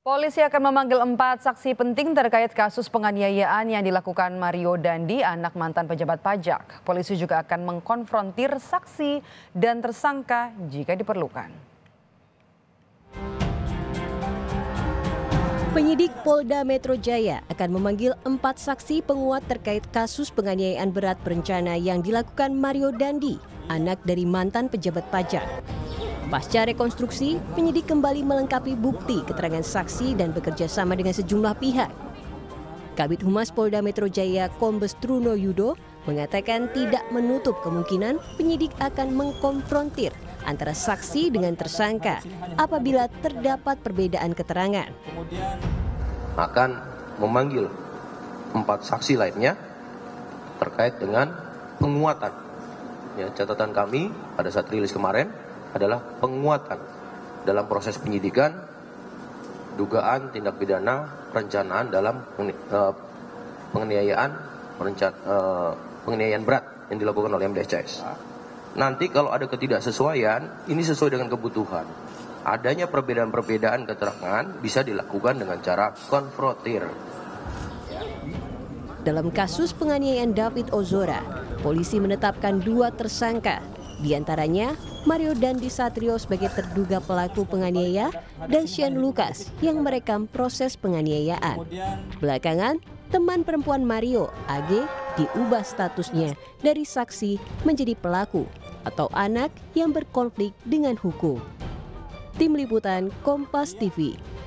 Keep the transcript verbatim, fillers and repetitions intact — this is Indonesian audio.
Polisi akan memanggil empat saksi penting terkait kasus penganiayaan yang dilakukan Mario Dandi, anak mantan pejabat pajak. Polisi juga akan mengkonfrontir saksi dan tersangka jika diperlukan. Penyidik Polda Metro Jaya akan memanggil empat saksi penguat terkait kasus penganiayaan berat berencana yang dilakukan Mario Dandi, anak dari mantan pejabat pajak. Pasca rekonstruksi, penyidik kembali melengkapi bukti keterangan saksi dan bekerja sama dengan sejumlah pihak. Kabid Humas Polda Metro Jaya Kombes Truno Yudo mengatakan tidak menutup kemungkinan penyidik akan mengkonfrontir antara saksi dengan tersangka apabila terdapat perbedaan keterangan. Akan memanggil empat saksi lainnya terkait dengan penguatan. Ya, catatan kami pada saat rilis kemarin adalah penguatan dalam proses penyidikan dugaan tindak pidana perencanaan dalam uh, penganiayaan perencan, uh, penganiayaan berat yang dilakukan oleh M D S C S. Nanti kalau ada ketidaksesuaian, ini sesuai dengan kebutuhan. Adanya perbedaan-perbedaan keterangan bisa dilakukan dengan cara konfrontir. Dalam kasus penganiayaan David Ozora, polisi menetapkan dua tersangka. Di antaranya Mario Dandi Satrio sebagai terduga pelaku penganiaya dan Shane Lucas yang merekam proses penganiayaan. Belakangan, teman perempuan Mario, A G, diubah statusnya dari saksi menjadi pelaku atau anak yang berkonflik dengan hukum. Tim Liputan Kompas T V.